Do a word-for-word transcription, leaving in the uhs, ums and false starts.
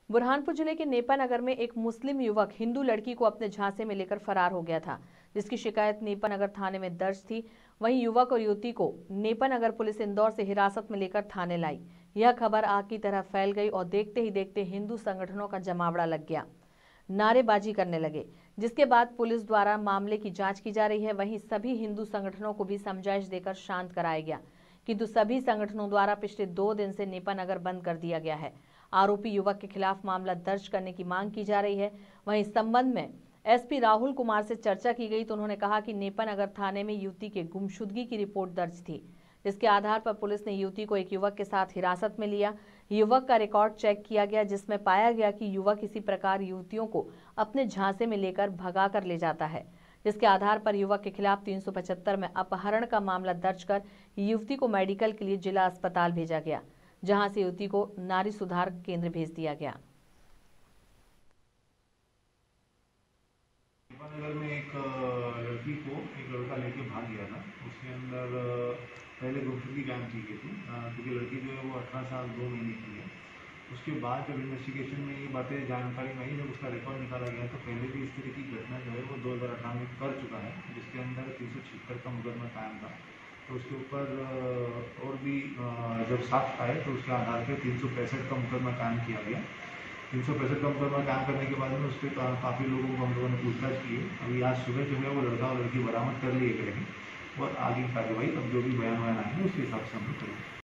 बुरहानपुर जिले के नेपा नगर में एक मुस्लिम युवक हिंदू लड़की को अपने झांसे में लेकर फरार हो गया था, जिसकी शिकायत नेपा नगर थाने में दर्ज थी। वहीं युवक और युवती को नेपा नगर पुलिस इंदौर से हिरासत में लेकर थाने लाई। यह खबर आग की तरह फैल गई और देखते ही देखते हिंदू संगठनों का जमावड़ा लग गया, नारेबाजी करने लगे, जिसके बाद पुलिस द्वारा मामले की जांच की जा रही है। वहीं सभी हिंदू संगठनों को भी समझाइश देकर शांत कराया गया, किंतु सभी संगठनों द्वारा पिछले दो दिन से नेपा नगर बंद कर दिया गया है। आरोपी युवक के खिलाफ मामला दर्ज करने की मांग की जा रही है। वहीं इस संबंध में एसपी राहुल कुमार से चर्चा की गई तो उन्होंने कहा कि नेपा नगर थाने में युवती के गुमशुदगी की रिपोर्ट दर्ज थी, जिसके आधार पर पुलिस ने युवती को एक युवक के साथ हिरासत में लिया। युवक का रिकॉर्ड चेक किया गया, जिसमें पाया गया कि युवक इसी प्रकार युवतियों को अपने झांसे में लेकर भगा कर ले जाता है, जिसके आधार पर युवक के खिलाफ तीन सौ पचहत्तर में अपहरण का मामला दर्ज कर युवती को मेडिकल के लिए जिला अस्पताल भेजा गया, जहां से युवती को नारी सुधार केंद्र भेज दिया गया। नगर में एक लड़की को एक लड़का लेके भाग गया था। उसके अंदर पहले गुमशुदगी कायम की गई थी, क्योंकि लड़की जो है वो अठारह साल दो महीने की है। उसके बाद जब इन्वेस्टिगेशन में ये बातें जानकारी में आई, जब उसका रिकॉर्ड निकाला गया तो पहले भी इस तरह की घटना जो है वो दो हज़ार अठारह में कर चुका है, जिसके अंदर तीन सौ छिहत्तर का मुकदमा कायम था। तो उसके ऊपर और भी जब साक्ष्य आए तो उसके आधार पर तीन सौ पैंसठ का मुकदमा कायम किया गया। तीन सौ पैंसठ का मुकदमा कायम करने के बाद में उस पर काफ़ी लोगों को हम लोगों ने पूछताछ की है। अभी आज सुबह जो है वो लड़का और लड़की बरामद कर लिए गए हैं और आगे की कार्रवाई अब जो भी बयान वयान आएंगे उसके हिसाब से हम लोग करेंगे।